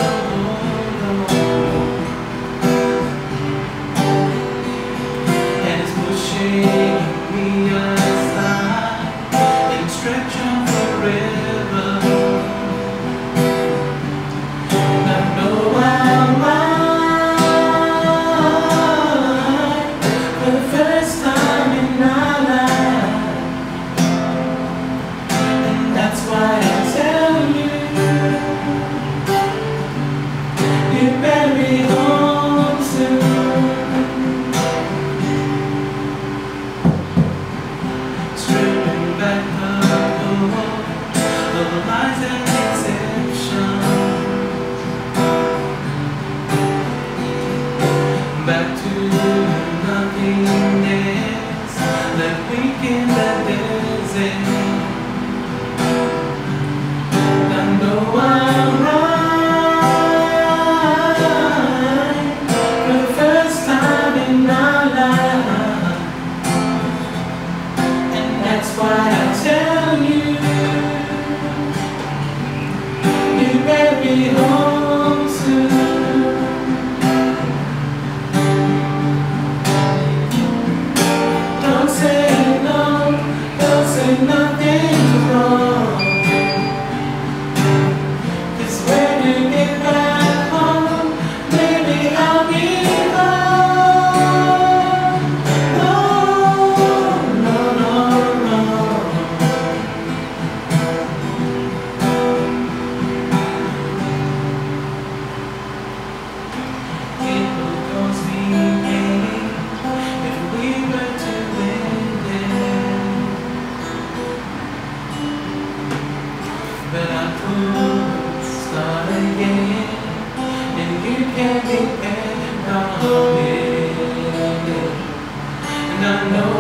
And it's pushing me aside and stretch on forever. And I know I'm right for the first time in our life. And that's why I tell you, you better be home soon. Stripping back the walls of lies and deception, back to nothingness, that weekend that desert. I know I'm right for the first time in our life. And that's why I tell you, you better be home soon. Don't say no, don't say nothing's wrong. 'Cause when you get back home, maybe I'll be home. No, no, no, no. It will cause me pain if we were to end it, but I could start again, and you can depend on it. And I know